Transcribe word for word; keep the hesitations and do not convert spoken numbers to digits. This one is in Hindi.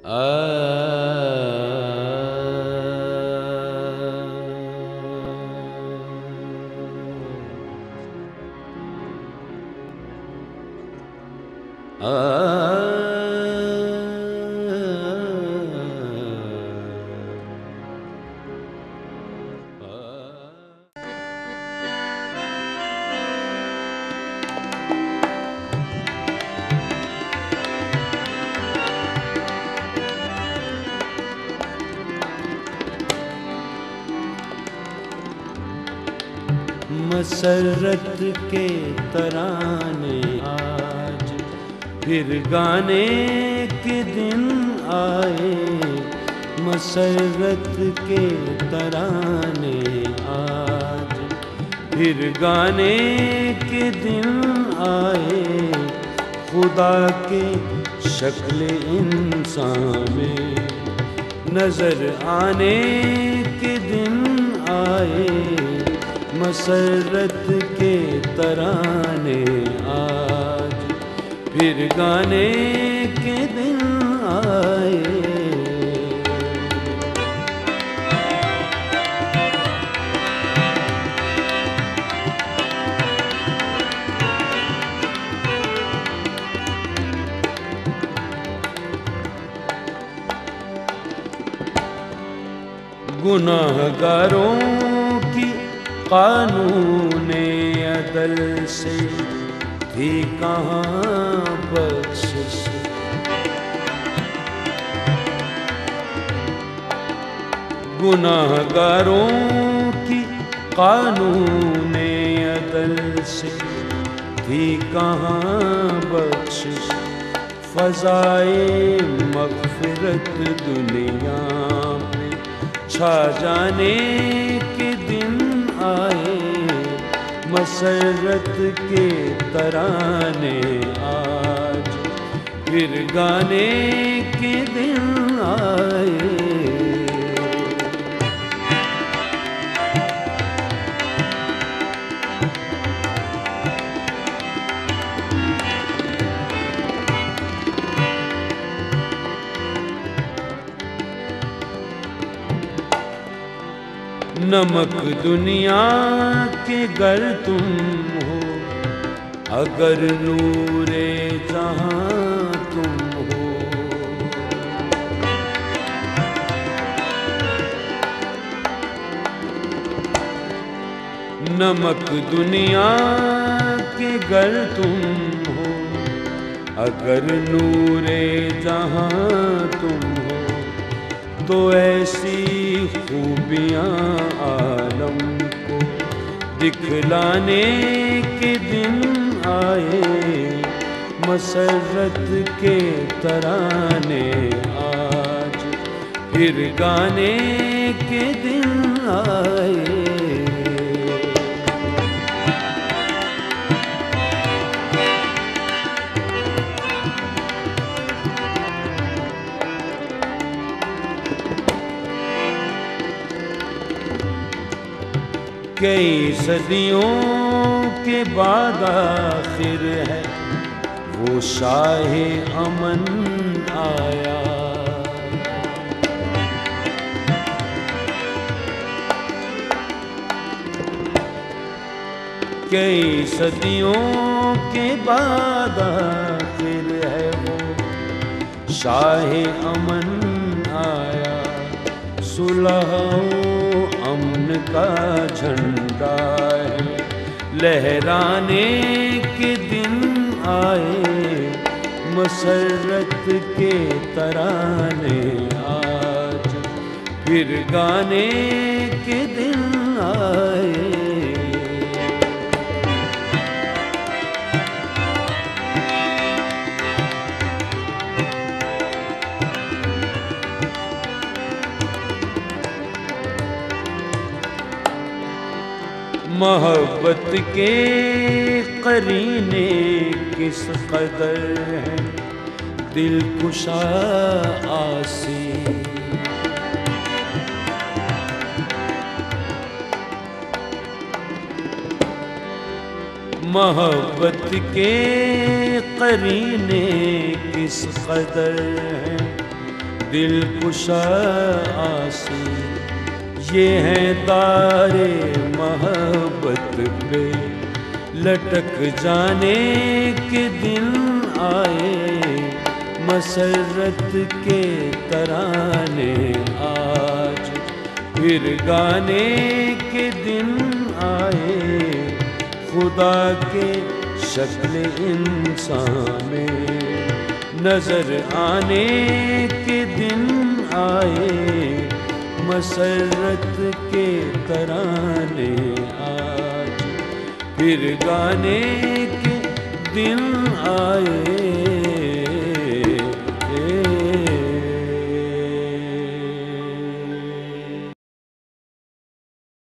मसरत के तराने आज फिर गाने के दिन आए। मसरत के तराने आज फिर गाने के दिन आए। खुदा के शक्ल इंसान में नजर आने के दिन आए। मसरत के तराने आज फिर गाने के दिन आए। गुनाहगारों की कानूने अदल से थी कहाँ बख्शिश। गुनाहगारों की कानूने अदल से थी कहाँ बख्शिश। फ़ज़ाए मग़फ़िरत दुनिया में छा जाने के दिन आए। मसरत के तराने आज फिर गाने के दिन आए। नमक दुनिया के गर तुम हो, अगर नूरे जहां तुम हो। नमक दुनिया के गर तुम हो, अगर नूरे जहां तुम हो। तो ऐसी खूबियाँ आलम को दिखलाने के दिन आए। मसरत के तराने आज फिर गाने के दिन आए। कई सदियों के बाद आखिर है वो शाहे अमन आया। कई सदियों के बाद आखिर है वो शाहे अमन आया। सुलह अमन का झंडा है लहराने के दिन आए। मसरत के तराने आज फिर गाने के दिन आए। मोहब्बत के करीने किस कदर है दिल कुशा आसी। मोहब्बत के करीने किस कदर है दिल कुशा आसी। ये हैं तारे मोहब्बत पे लटक जाने के दिन आए, मसरत के तराने आज फिर गाने के दिन आए। खुदा के शक्ल इंसान में नजर आने के दिन आए, मसरत के तराने आज फिर गाने के दिन आए।